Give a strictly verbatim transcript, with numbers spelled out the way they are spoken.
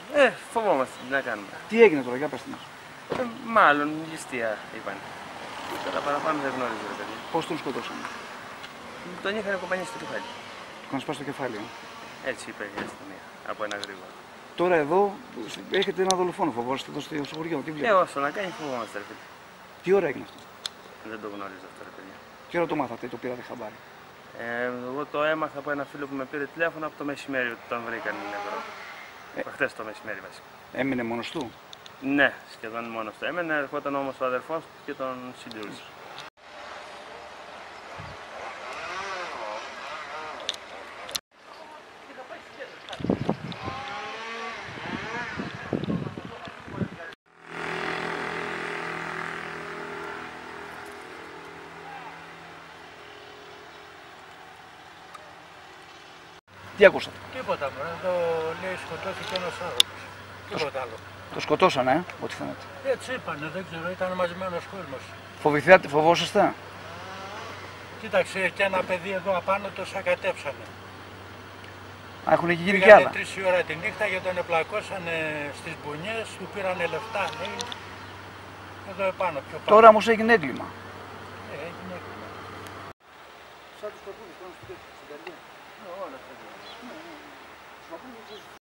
Ε, φοβόμαστε, τι να κάνουμε. Τι έγινε τώρα, για πέστε μας. Ε, μάλλον ληστεία είπαν. Τώρα παραπάνω δεν γνώριζε, ρε παιδί. Πώς τον σκοτώσανε. Τον είχαν κομπανίσει στο κεφάλι. Του είχαν σπάσει το κεφάλι. Ε. Έτσι είπε η αστυνομία. Από ένα γρήγορο. Τώρα εδώ έχετε ένα δολοφόνο, φοβόσαστε εδώ στο χωριό. Τι Ε, βλέπετε. όσο να κάνει, φοβόμαστε, ρε παιδί. Τι ώρα έγινε αυτό. Δεν το γνώριζα αυτό, ρε παιδί. Τι ώρα το μάθατε, το πήρατε χαμπάρι. Ε, εγώ το έμαθα από ένα φίλο που με πήρε τηλέφωνο από το μεσημέρι ότι τον βρήκαν νεκρό. Ε. Χθες το μεσημέρι βασικά. Έμεινε μόνος του. Ναι, σχεδόν μόνος του έμενε, ερχόταν όμως ο αδερφός του και τον συντηρούσε. Τι ακούσατε. Τίποτα μωρέ, το λέει σκοτώθηκε ένας άνθρωπος. Τίποτα άλλο. Το σκοτώσανε, ε, ό,τι φαίνεται. Έτσι είπανε, δεν ξέρω, ήταν μαζεμένος κόσμος. Φοβηθείτε, φοβόσαστε. Κοίταξε, και ένα παιδί εδώ απάνω το σακατέψανε. Α, έχουν γίνει και Πήγανε άλλα. τρεις η ώρα τη νύχτα και τον επλακώσανε στις μπουνιές, του πήρανε λεφτά, λέει. Εδώ επάνω, πιο πάνω. Τώρα όμως έγινε έγκλημα. Ε, έγινε έγκλημα. Σαν τους παππούδες πάνω στην καρδιά. Όλα αυτά.